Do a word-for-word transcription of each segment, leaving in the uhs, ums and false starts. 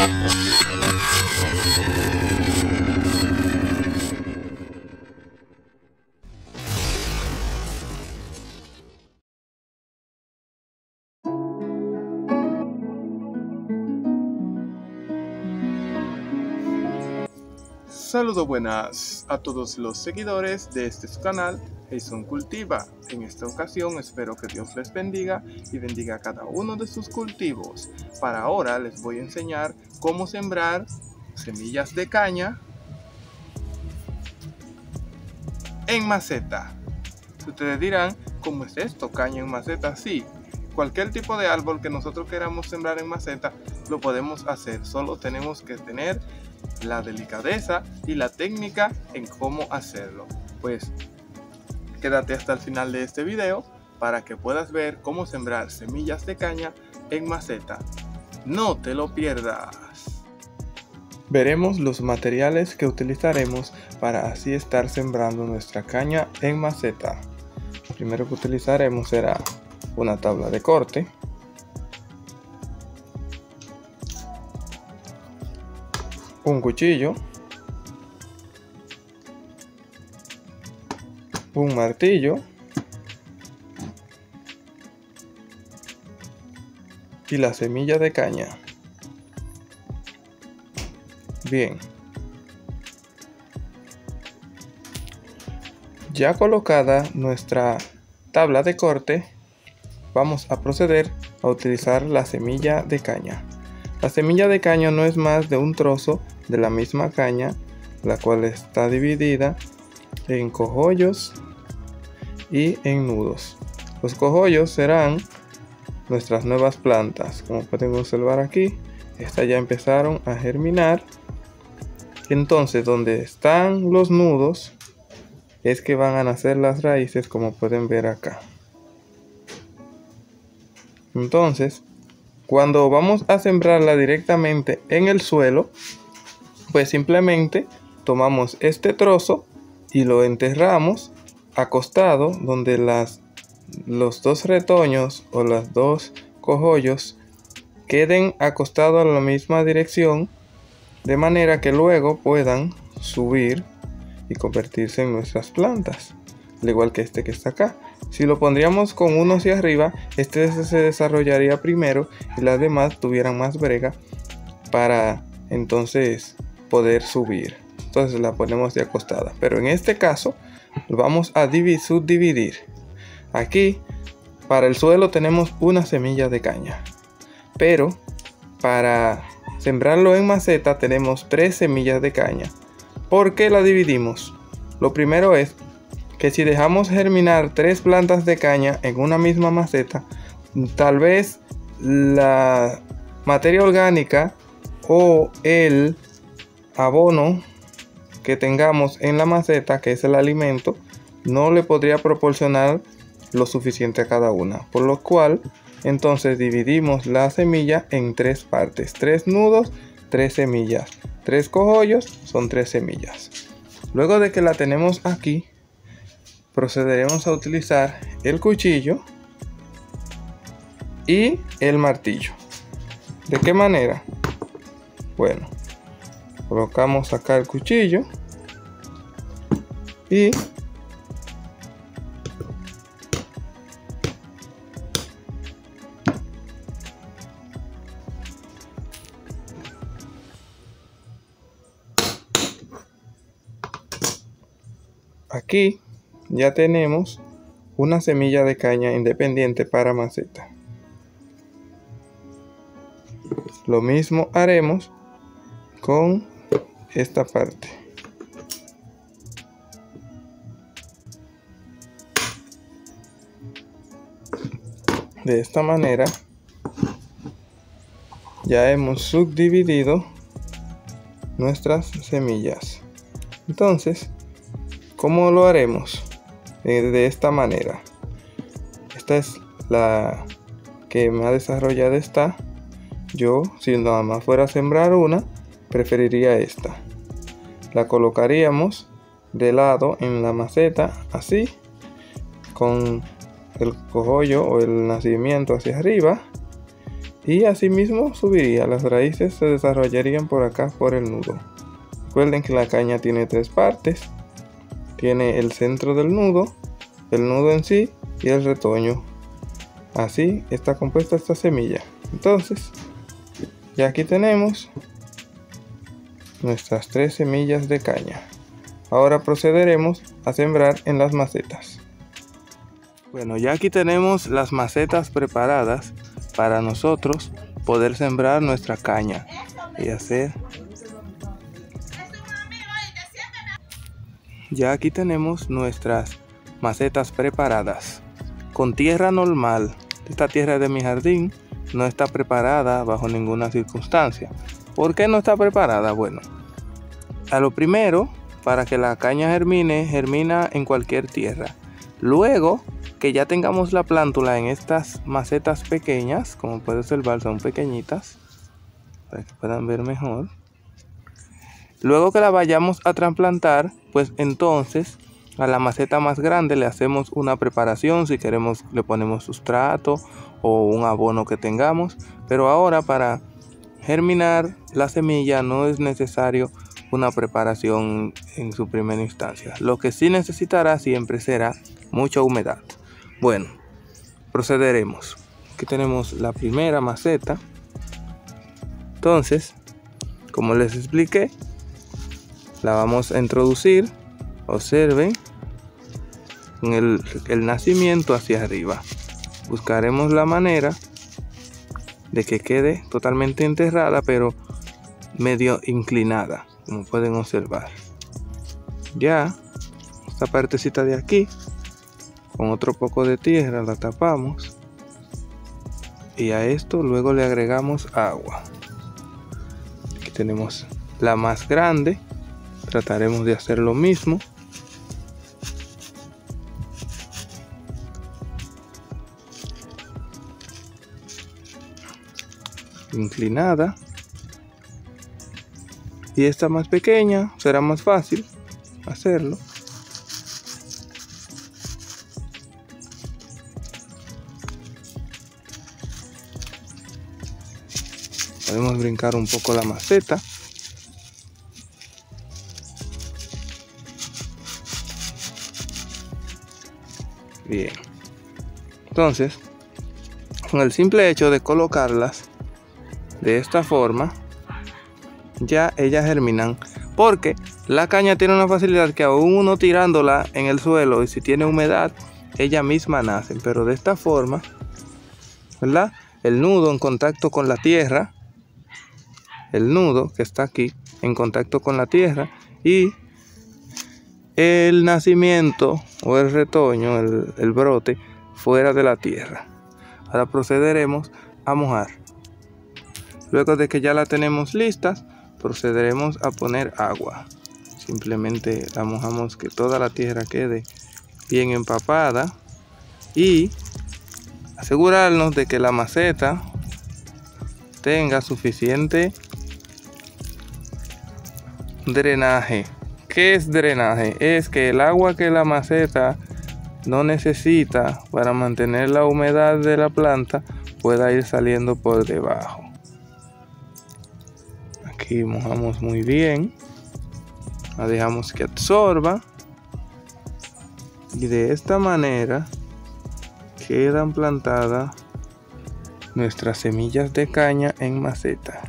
Saludos buenas a todos los seguidores de este su canal, Jason Cultiva. En esta ocasión espero que Dios les bendiga y bendiga a cada uno de sus cultivos. Para ahora les voy a enseñar cómo sembrar semillas de caña en maceta. Ustedes dirán, ¿cómo es esto? ¿Caña en maceta? Sí, cualquier tipo de árbol que nosotros queramos sembrar en maceta lo podemos hacer. Solo tenemos que tener la delicadeza y la técnica en cómo hacerlo. Pues quédate hasta el final de este video para que puedas ver cómo sembrar semillas de caña en maceta. No te lo pierdas. Veremos los materiales que utilizaremos para así estar sembrando nuestra caña en maceta. Lo primero que utilizaremos será una tabla de corte, un cuchillo, un martillo y la semilla de caña. Bien, ya colocada nuestra tabla de corte, vamos a proceder a utilizar la semilla de caña. La semilla de caña no es más de un trozo de la misma caña, la cual está dividida en cogollos y en nudos. Los cogollos serán nuestras nuevas plantas. Como pueden observar aquí, estas ya empezaron a germinar. Entonces, donde están los nudos es que van a nacer las raíces, como pueden ver acá. Entonces, cuando vamos a sembrarla directamente en el suelo, pues simplemente tomamos este trozo y lo enterramos acostado donde las, los dos retoños o los dos cogollos queden acostados en la misma dirección, de manera que luego puedan subir y convertirse en nuestras plantas, al igual que este que está acá. Si lo pondríamos con uno hacia arriba, este se desarrollaría primero y las demás tuvieran más brega para entonces poder subir. Entonces la ponemos de acostada. Pero en este caso vamos a subdividir. Aquí para el suelo tenemos una semilla de caña. Pero para sembrarlo en maceta tenemos tres semillas de caña. ¿Por qué la dividimos? Lo primero es que si dejamos germinar tres plantas de caña en una misma maceta, tal vez la materia orgánica o el abono que tengamos en la maceta, que es el alimento, no le podría proporcionar lo suficiente a cada una, por lo cual entonces dividimos la semilla en tres partes: tres nudos, tres semillas, tres cogollos, son tres semillas. Luego de que la tenemos aquí, procederemos a utilizar el cuchillo y el martillo. ¿De qué manera? Bueno, colocamos acá el cuchillo y aquí ya tenemos una semilla de caña independiente para maceta. Lo mismo haremos con esta parte. De esta manera ya hemos subdividido nuestras semillas. Entonces, ¿cómo lo haremos? De esta manera. Esta es la que me ha desarrollado esta. Yo, si nada más fuera a sembrar una, preferiría esta. La colocaríamos de lado en la maceta, así, con el cogollo o el nacimiento hacia arriba, y asimismo subiría. Las raíces se desarrollarían por acá, por el nudo. Recuerden que la caña tiene tres partes. Tiene el centro del nudo, el nudo en sí y el retoño. Así está compuesta esta semilla. Entonces, ya aquí tenemos nuestras tres semillas de caña. Ahora procederemos a sembrar en las macetas. Bueno, ya aquí tenemos las macetas preparadas para nosotros poder sembrar nuestra caña y hacer. Ya aquí tenemos nuestras macetas preparadas con tierra normal. Esta tierra de mi jardín no está preparada bajo ninguna circunstancia. ¿Por qué no está preparada? Bueno, a lo primero, para que la caña germine, germina en cualquier tierra. Luego que ya tengamos la plántula en estas macetas pequeñas, como puede observar, son pequeñitas, para que puedan ver mejor. Luego que la vayamos a trasplantar, pues entonces a la maceta más grande le hacemos una preparación. Si queremos le ponemos sustrato o un abono que tengamos. Pero ahora para germinar la semilla no es necesario una preparación en su primera instancia. Lo que sí necesitará siempre será mucha humedad. Bueno, procederemos. Aquí tenemos la primera maceta. Entonces, como les expliqué, la vamos a introducir. Observen en el, el nacimiento hacia arriba. Buscaremos la manera de que quede totalmente enterrada, pero medio inclinada, como pueden observar. Ya esta partecita de aquí, con otro poco de tierra la tapamos, y a esto luego le agregamos agua. Aquí tenemos la más grande. Trataremos de hacer lo mismo. Inclinada. Y esta más pequeña será más fácil hacerlo. Podemos brincar un poco la maceta. Bien. Entonces, con el simple hecho de colocarlas de esta forma, ya ellas germinan, porque la caña tiene una facilidad que aún uno tirándola en el suelo, y si tiene humedad, ella misma nacen. Pero de esta forma, ¿verdad? El nudo en contacto con la tierra, el nudo que está aquí en contacto con la tierra, y el nacimiento o el retoño, el, el brote, fuera de la tierra. Ahora procederemos a mojar. Luego de que ya la tenemos listas, procederemos a poner agua. Simplemente la mojamos, que toda la tierra quede bien empapada, y asegurarnos de que la maceta tenga suficiente drenaje. ¿Qué es drenaje? Es que el agua que la maceta no necesita para mantener la humedad de la planta pueda ir saliendo por debajo. Aquí mojamos muy bien, la dejamos que absorba, y de esta manera quedan plantadas nuestras semillas de caña en maceta.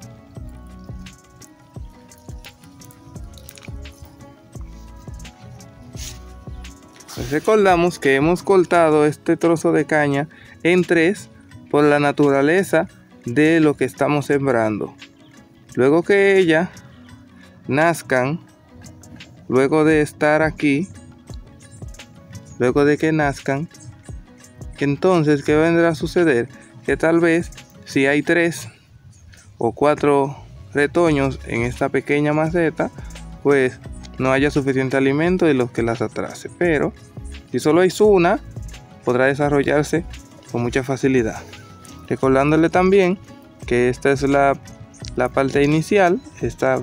Pues recordamos que hemos cortado este trozo de caña en tres por la naturaleza de lo que estamos sembrando. Luego que ellas nazcan, luego de estar aquí, luego de que nazcan, entonces ¿qué vendrá a suceder? Que tal vez si hay tres o cuatro retoños en esta pequeña maceta, pues no haya suficiente alimento y los que las atrase. Pero si solo hay una, podrá desarrollarse con mucha facilidad. Recordándole también que esta es la, la parte inicial. Esta,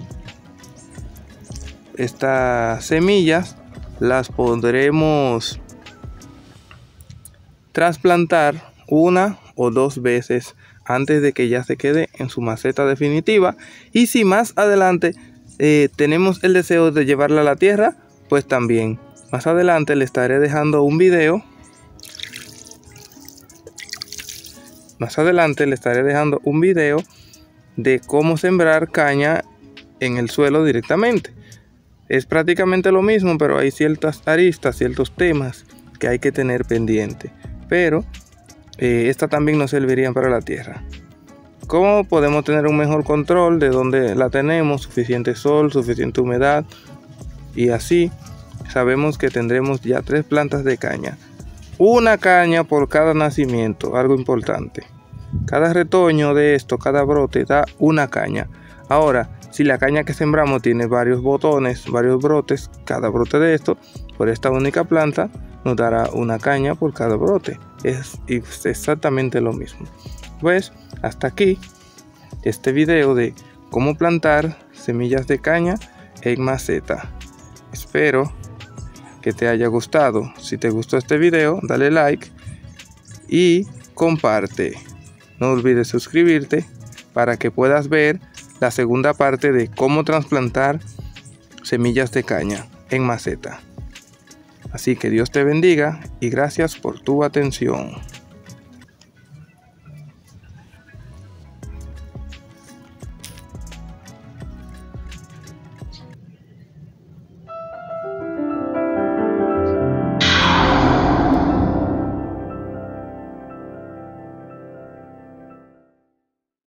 estas semillas las podremos trasplantar una o dos veces antes de que ya se quede en su maceta definitiva. Y si más adelante eh, tenemos el deseo de llevarla a la tierra, pues también más adelante le estaré dejando un video. Más adelante le estaré dejando un video de cómo sembrar caña en el suelo directamente. Es prácticamente lo mismo, pero hay ciertas aristas, ciertos temas que hay que tener pendiente. Pero eh, esta también nos servirían para la tierra. ¿Cómo podemos tener un mejor control de dónde la tenemos? Suficiente sol, suficiente humedad. Y así sabemos que tendremos ya tres plantas de caña. Una caña por cada nacimiento, algo importante. Cada retoño de esto, cada brote da una caña. Ahora, si la caña que sembramos tiene varios botones, varios brotes, cada brote de esto, por esta única planta, nos dará una caña por cada brote. Es exactamente lo mismo. Pues, hasta aquí este video de cómo plantar semillas de caña en maceta. Espero que te haya gustado. Si te gustó este video, dale like y comparte. No olvides suscribirte para que puedas ver la segunda parte de cómo trasplantar semillas de caña en maceta. Así que Dios te bendiga y gracias por tu atención.